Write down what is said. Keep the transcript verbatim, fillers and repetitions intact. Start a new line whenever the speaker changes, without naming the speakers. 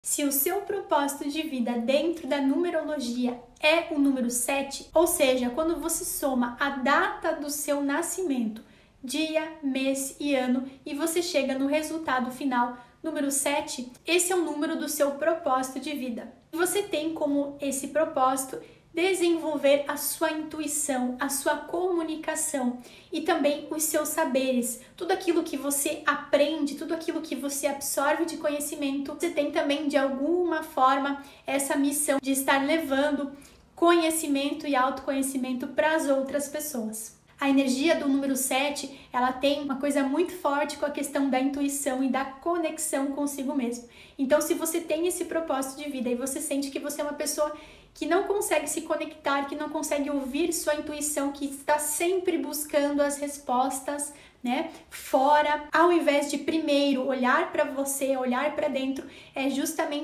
Se o seu propósito de vida dentro da numerologia é o número sete, ou seja, quando você soma a data do seu nascimento, dia, mês e ano, e você chega no resultado final, número sete, esse é o número do seu propósito de vida. Você tem como esse propósito desenvolver a sua intuição, a sua comunicação e também os seus saberes, tudo aquilo que você aprende, tudo aquilo que você absorve de conhecimento. Você tem também de alguma forma essa missão de estar levando conhecimento e autoconhecimento para as outras pessoas. A energia do número sete, ela tem uma coisa muito forte com a questão da intuição e da conexão consigo mesmo. Então, se você tem esse propósito de vida e você sente que você é uma pessoa que não consegue se conectar, que não consegue ouvir sua intuição, que está sempre buscando as respostas, né, fora, ao invés de primeiro olhar para você, olhar para dentro, é justamente